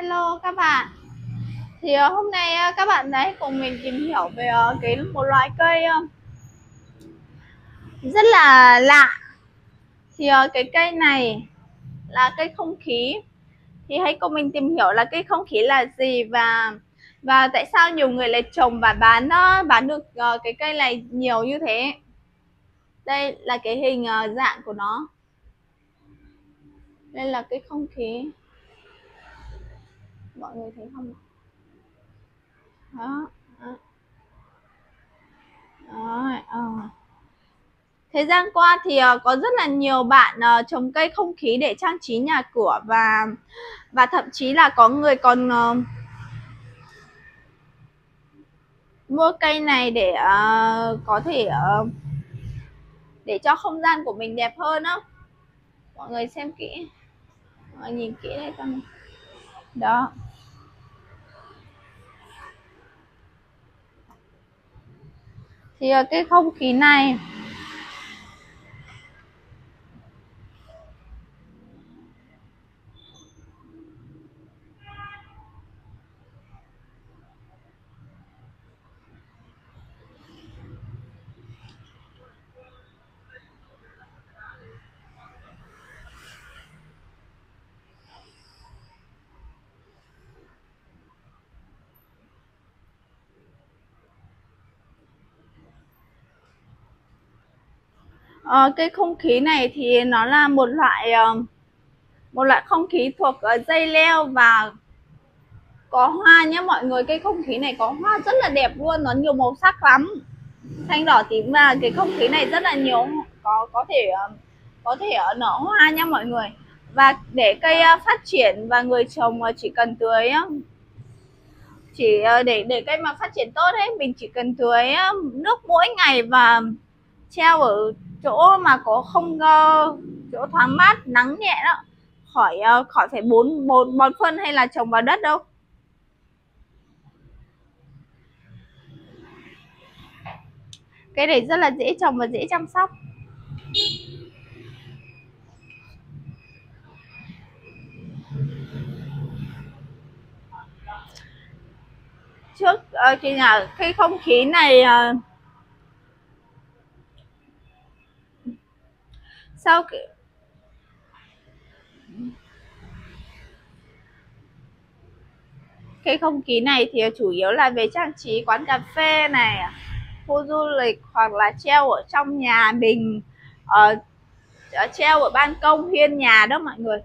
Hello các bạn. Thì hôm nay các bạn đấy cùng mình tìm hiểu về một loại cây rất là lạ. Thì cái cây này là cây không khí. Thì hãy cùng mình tìm hiểu là cây không khí là gì và tại sao nhiều người lại trồng và bán được cái cây này nhiều như thế. Đây là cái hình dạng của nó. Đây là cây không khí. Mọi người thấy không? Đó. Đó. Thời gian qua thì có rất là nhiều bạn trồng cây không khí để trang trí nhà cửa và thậm chí là có người còn mua cây này để có thể để cho không gian của mình đẹp hơn đó. Mọi người xem kỹ, mọi người nhìn kỹ đây con. Đó. Thì cái không khí này cây không khí này thì nó là một loại không khí thuộc dây leo và có hoa nhé mọi người. Cây không khí này có hoa rất là đẹp luôn, nó nhiều màu sắc lắm, xanh đỏ tím, và cái không khí này rất là nhiều có thể nở hoa nha mọi người. Và để cây phát triển và người trồng chỉ cần tưới để cây mà phát triển tốt ấy, mình chỉ cần tưới nước mỗi ngày và treo ở chỗ mà có không chỗ thoáng mát, nắng nhẹ đó, khỏi phải bón phân hay là trồng vào đất đâu. Cây này rất là dễ trồng và dễ chăm sóc. Trước cái không khí này sau cái không khí này thì chủ yếu là về trang trí quán cà phê này, khu du lịch, hoặc là treo ở trong nhà mình, treo ở ban công hiên nhà đó mọi người.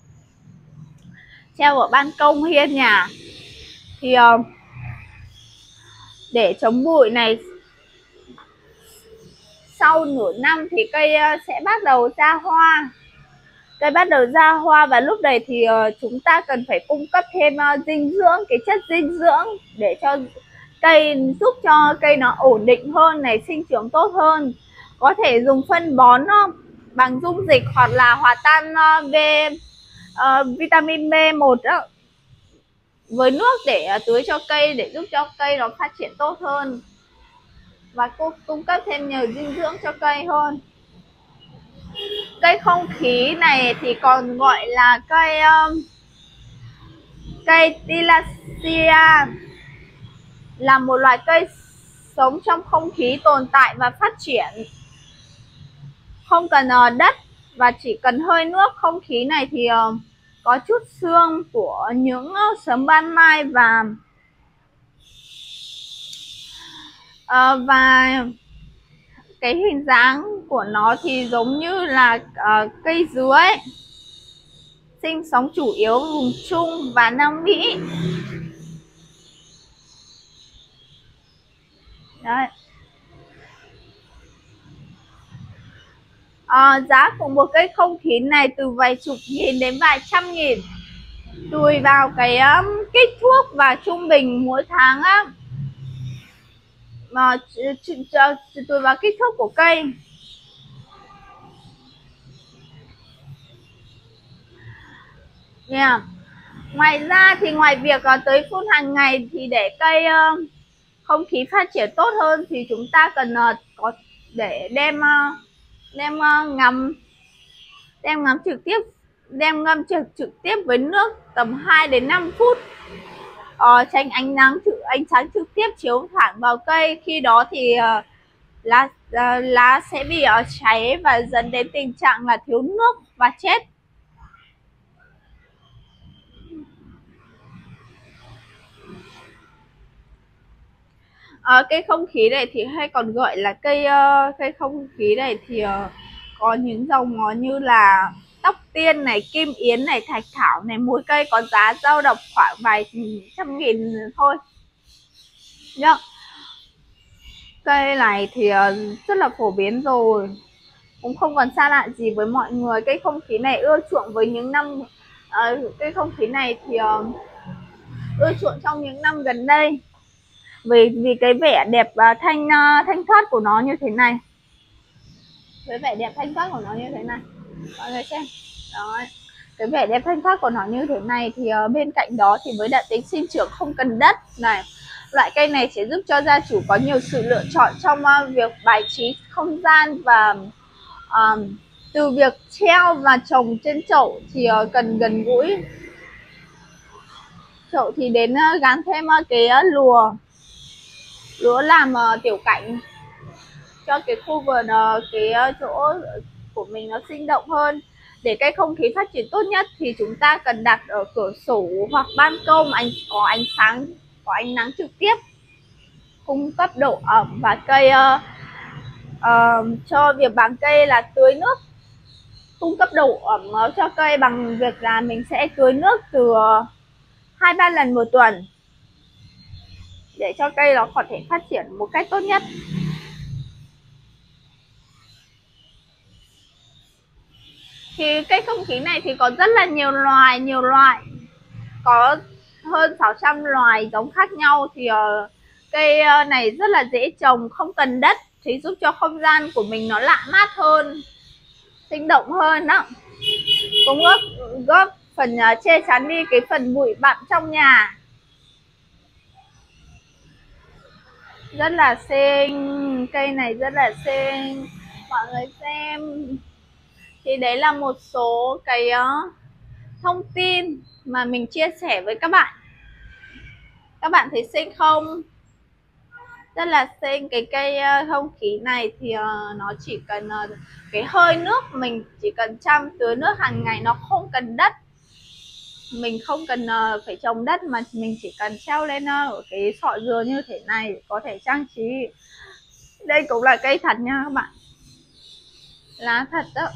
Treo ở ban công hiên nhà thì để chống bụi này. Sau nửa năm thì cây sẽ bắt đầu ra hoa. Cây bắt đầu ra hoa và lúc này thì chúng ta cần phải cung cấp thêm dinh dưỡng, cái chất dinh dưỡng để cho cây, giúp cho cây nó ổn định hơn này, sinh trưởng tốt hơn. Có thể dùng phân bón bằng dung dịch hoặc là hòa tan vitamin B1 đó, với nước để tưới cho cây, để giúp cho cây nó phát triển tốt hơn và cung cấp thêm nhiều dinh dưỡng cho cây hơn. Cây không khí này thì còn gọi là cây Tillandsia, là một loài cây sống trong không khí, tồn tại và phát triển không cần đất và chỉ cần hơi nước. Không khí này thì có chút sương của những sớm ban mai và cái hình dáng của nó thì giống như là cây dứa ấy, sinh sống chủ yếu vùng Trung và Nam Mỹ. Đấy. Giá của một cây không khí này từ vài chục nghìn đến vài trăm nghìn, tùy vào cái kích thước và trung bình mỗi tháng á, mà tùy vào kích thước của cây. Yeah. Ngoài ra thì ngoài việc tưới phun hàng ngày thì để cây không khí phát triển tốt hơn thì chúng ta cần có để đem ngâm trực tiếp với nước tầm 2 đến 5 phút. Tránh ánh sáng trực tiếp chiếu thẳng vào cây, khi đó thì lá sẽ bị cháy và dẫn đến tình trạng là thiếu nước và chết. Cây không khí này thì hay còn gọi là cây không khí này thì có những dòng ngó như là tóc tiên này, kim yến này, thạch thảo này. Mỗi cây có giá dao động khoảng vài trăm nghìn thôi nhá. Cây này thì rất là phổ biến rồi, cũng không còn xa lạ gì với mọi người. Cây không khí này ưa chuộng với những năm cây không khí này thì ưa chuộng trong những năm gần đây vì cái vẻ đẹp thanh thoát của nó như thế này. Cái vẻ đẹp thanh thoát của nó như thế này, mọi người xem đó. Cái vẻ đẹp thanh thoát của nó như thế này thì bên cạnh đó thì với đặc tính sinh trưởng không cần đất này, loại cây này sẽ giúp cho gia chủ có nhiều sự lựa chọn trong việc bài trí không gian. Và từ việc treo và trồng trên chậu thì cần gần gũi. Chậu thì đến gắn thêm cái lúa làm tiểu cảnh cho cái khu vườn, cái chỗ của mình nó sinh động hơn. Để cây không khí phát triển tốt nhất thì chúng ta cần đặt ở cửa sổ hoặc ban công có ánh sáng, có ánh nắng trực tiếp, cung cấp độ ẩm. Và cây cho việc bằng cây là tưới nước, cung cấp độ ẩm cho cây bằng việc là mình sẽ tưới nước từ 2-3 lần một tuần để cho cây nó có thể phát triển một cách tốt nhất. Thì cây không khí này thì có rất là nhiều loại, có hơn 600 loài giống khác nhau. Thì cây này rất là dễ trồng, không cần đất, thì giúp cho không gian của mình nó lạ mát hơn, sinh động hơn đó. Cũng góp phần che chắn đi cái phần bụi bặm trong nhà. Rất là xinh, cây này rất là xinh, mọi người xem. Thì đấy là một số cái thông tin mà mình chia sẻ với các bạn. Các bạn thấy xinh không? Rất là xinh. Cái cây không khí này thì nó chỉ cần cái hơi nước, mình chỉ cần chăm tưới nước hàng ngày, nó không cần đất. Mình không cần phải trồng đất, mà mình chỉ cần treo lên ở cái sọ dừa như thế này có thể trang trí. Đây cũng là cây thật nha các bạn, lá thật đó.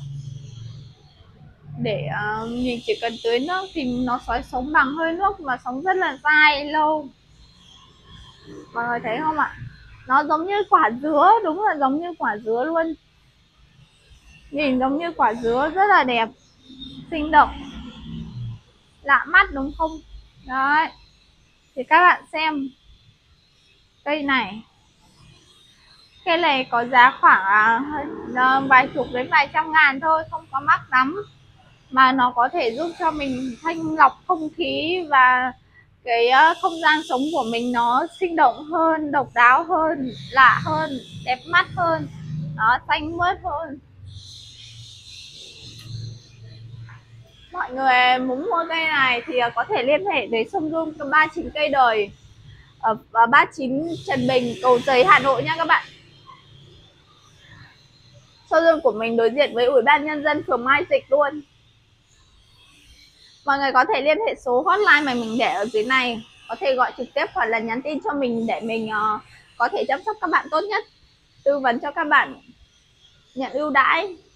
Để mình chỉ cần tưới nước thì nó sẽ sống bằng hơi nước mà sống rất là dai lâu. Mọi người thấy không ạ? Nó giống như quả dứa, đúng là giống như quả dứa luôn. Nhìn giống như quả dứa, rất là đẹp, sinh động, lạ mắt đúng không? Đấy. Thì các bạn xem cây này. Cây này có giá khoảng vài chục đến vài trăm ngàn thôi, không có mắc lắm. Mà nó có thể giúp cho mình thanh lọc không khí và cái không gian sống của mình nó sinh động hơn, độc đáo hơn, lạ hơn, đẹp mắt hơn, nó xanh mướt hơn. Mọi người muốn mua cây này thì có thể liên hệ với showroom 39 Cây Đời ở 39 Trần Bình, Cầu Giấy, Hà Nội nha các bạn. Showroom của mình đối diện với Ủy ban Nhân dân phường Mai Dịch luôn. Mọi người có thể liên hệ số hotline mà mình để ở dưới này, có thể gọi trực tiếp hoặc là nhắn tin cho mình để mình có thể chăm sóc các bạn tốt nhất, tư vấn cho các bạn nhận ưu đãi.